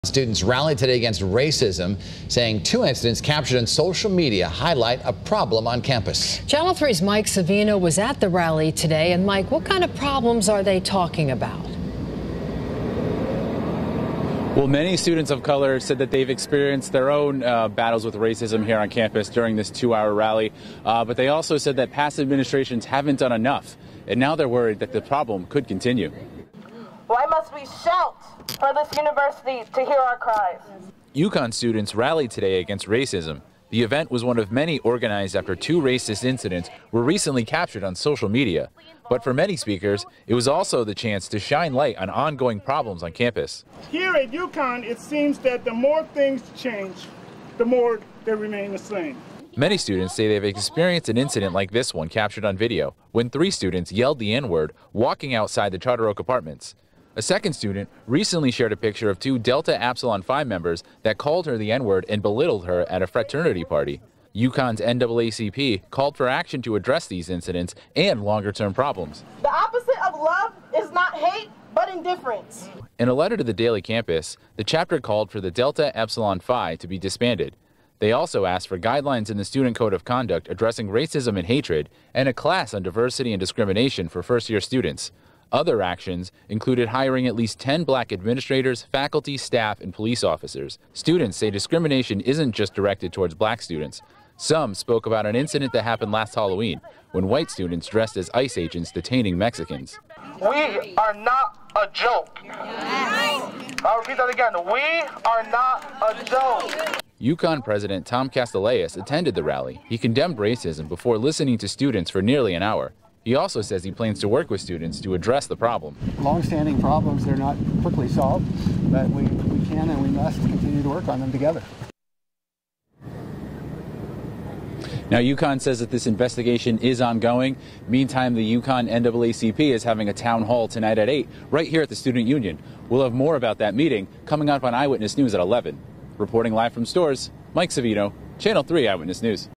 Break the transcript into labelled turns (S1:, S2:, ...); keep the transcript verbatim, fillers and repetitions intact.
S1: Students rallied today against racism, saying two incidents captured on social media highlight a problem on campus.
S2: Channel three's Mike Savino was at the rally today. And Mike, what kind of problems are they talking about?
S3: Well, many students of color said that they've experienced their own uh, battles with racism here on campus during this two-hour rally. Uh, but they also said that past administrations haven't done enough. And now they're worried that the problem could continue.
S4: Why must we shout for this university to hear our cries?
S3: UConn students rallied today against racism. The event was one of many organized after two racist incidents were recently captured on social media. But for many speakers, it was also the chance to shine light on ongoing problems on campus.
S5: Here at UConn, it seems that the more things change, the more they remain the same.
S3: Many students say they've experienced an incident like this one captured on video, when three students yelled the N-word walking outside the Charter Oak apartments. A second student recently shared a picture of two Delta Epsilon Phi members that called her the N-word and belittled her at a fraternity party. UConn's N double A C P called for action to address these incidents and longer-term problems.
S4: The opposite of love is not hate, but indifference.
S3: In a letter to the Daily Campus, the chapter called for the Delta Epsilon Phi to be disbanded. They also asked for guidelines in the Student Code of Conduct addressing racism and hatred and a class on diversity and discrimination for first-year students. Other actions included hiring at least ten black administrators, faculty, staff, and police officers. Students say discrimination isn't just directed towards black students. Some spoke about an incident that happened last Halloween when white students dressed as ICE agents detaining Mexicans.
S6: We are not a joke. I'll repeat that again. We are not a joke.
S3: UConn President Tom Castellas attended the rally. He condemned racism before listening to students for nearly an hour. He also says he plans to work with students to address the problem.
S7: Long-standing problems, they're not quickly solved, but we, we can and we must continue to work on them together.
S3: Now, UConn says that this investigation is ongoing. Meantime, the UConn N double A C P is having a town hall tonight at eight, right here at the Student Union. We'll have more about that meeting coming up on Eyewitness News at eleven. Reporting live from Stores, Mike Savino, Channel three Eyewitness News.